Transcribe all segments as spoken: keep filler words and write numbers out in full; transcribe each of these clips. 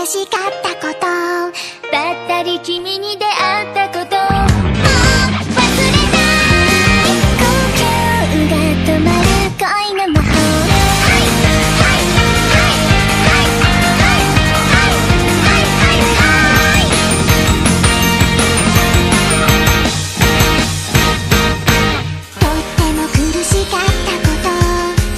嬉しかったこと、 ばったり君に出会ったこと、 もう忘れない呼吸が止まる恋の魔法、とっても苦しかったこと、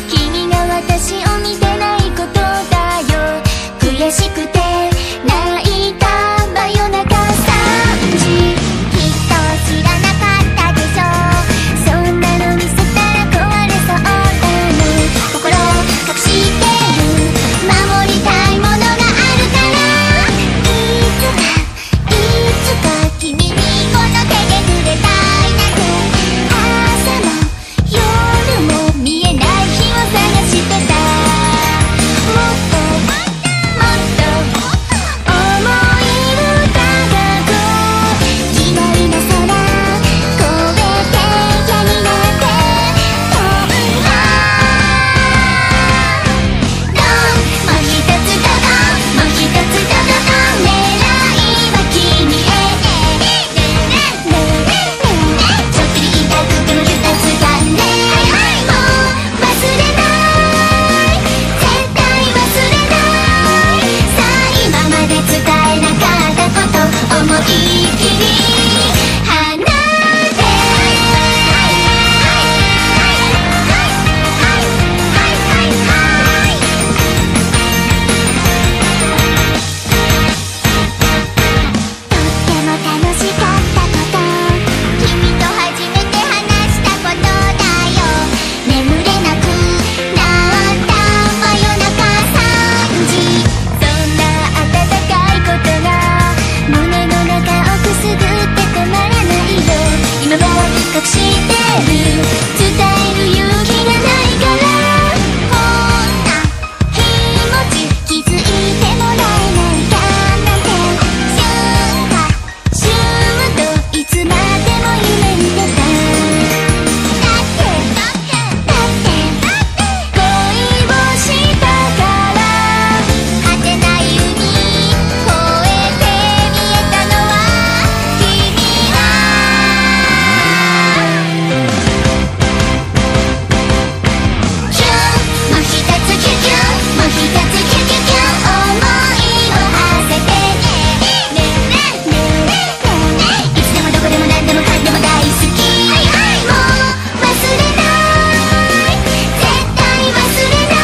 君が私を見てないことだよ。悔しくて泣いた真夜中さんじ、 きっと知らなかったでしょ、 そんなの見せたら壊れそうだの。 心隠してる守りたいものがあるから、いつかいつか君にこの手で触れたいなんて、朝も夜も見えない日を探してた。もっともっと思いを高く、 嫌いな空越えて嫌になって飛ぶわ、 ドンもう一つドドン、もう一つドドドン、狙いは君へ。ちょっぴり痛くても二つだね。もう忘れない、絶対忘れない、さあ今まで伝えなかったこと思いっきり放て。 とっても楽しかったこと、君と初めて話したことだよ、眠れなくなった真夜中さんじ、 そんな温かいことが胸の中をくすぐって止まらないよ。今は隠してる、伝える勇気がないから、 こんな気持ち気づいてもらえないかなんて、シュンかシューッといつまでも夢見てた。 だってだってだってだって恋をしたから果てない海越えて見えたのは君は、 キュンもう一つキュキュン、もう一つキュキュキュン、想いを馳せてね。ねねねねいつでもどこでも何でもかんでも大好き。もう忘れない、絶対忘れない、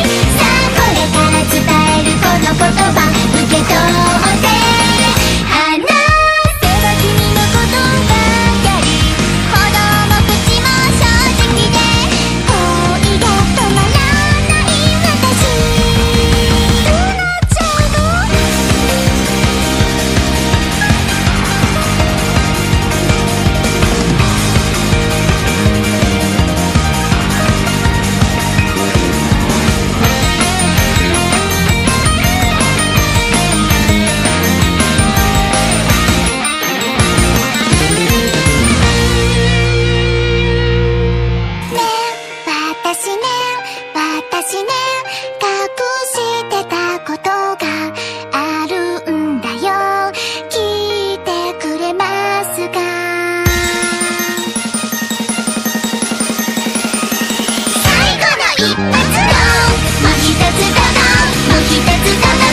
さあこれから伝えるこの言葉受け取って話せば君のことばかり、 ほども口も正直で恋が止まらない私、どうなっちゃうの、ねえ私ね私ね隠してたことがあるんだよ、聞いてくれますか、最後の一発、 もう一つドドン、もう一つドド